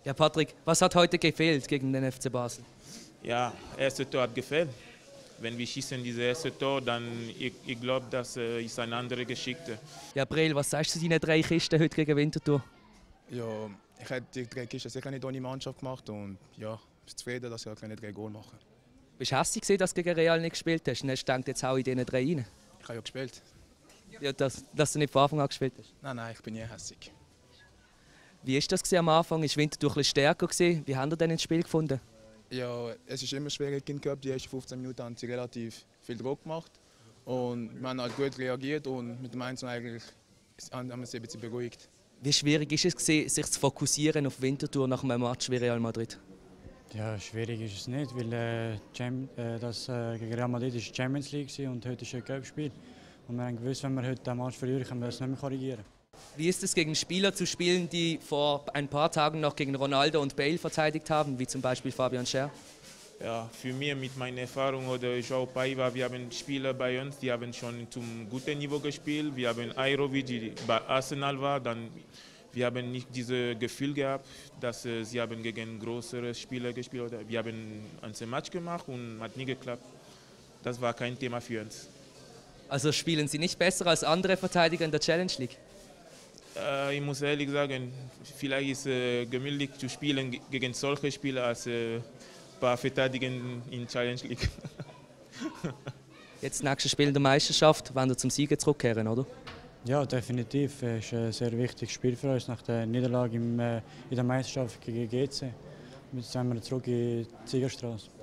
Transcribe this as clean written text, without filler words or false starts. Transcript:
Ja, Patrick, was hat heute gefehlt gegen den FC Basel? Ja, das erste Tor hat gefehlt. Wenn wir schießen dieses erste Tor, dann ich glaube, das ist eine andere Geschichte. Ja, Brel, was sagst du zu deinen 3 Kisten heute gegen Winterthur? Ja, ich hätte die 3 Kisten sicher nicht ohne Mannschaft gemacht und ja, ich bin zufrieden, dass ich 3 Goal machen. Bist du hässlich, dass du gegen Real nicht gespielt hast? Und hast du jetzt auch in diesen 3 rein? Ich habe ja gespielt. Ja, dass du nicht von Anfang an gespielt hast? Nein, ich bin nie hässlich. Wie war das am Anfang? Ist Winterthur ein bisschen stärker? Wie habt ihr denn ins Spiel gefunden? Ja, es ist immer schwierig in Cup. Die ersten 15 Minuten haben sie relativ viel Druck gemacht. Und wir haben halt gut reagiert und mit dem 1 eigentlich haben wir sie ein bisschen beruhigt. Wie schwierig ist es, sich zu fokussieren auf Winterthur nach einem Match wie Real Madrid? Ja, schwierig ist es nicht, weil gegen Real Madrid war Champions League und heute ist ein Cup-Spiel. Und wir haben gewusst, wenn wir heute den Match verlieren, können wir das nicht mehr korrigieren. Wie ist es, gegen Spieler zu spielen, die vor ein paar Tagen noch gegen Ronaldo und Bale verteidigt haben, wie zum Beispiel Gegen Schär? Ja, für mich mit meiner Erfahrung oder João Paiva, wir haben Spieler bei uns, die haben schon zum guten Niveau gespielt. Wir haben Aliji, die bei Arsenal war, dann wir haben nicht dieses Gefühl gehabt, dass sie haben gegen größere Spieler gespielt haben. Wir haben ein Match gemacht und hat nie geklappt. Das war kein Thema für uns. Also spielen Sie nicht besser als andere Verteidiger in der Challenge League? Ich muss ehrlich sagen, vielleicht ist es gemütlich zu spielen gegen solche Spieler als ein paar Verteidiger in Challenge League. Jetzt nächstes Spiel in der Meisterschaft, wenn wir zum Siegen zurückkehren, oder? Ja, definitiv. Es ist ein sehr wichtiges Spiel für uns nach der Niederlage in der Meisterschaft gegen GC. Jetzt sind wir zurück in die Siegerstraße.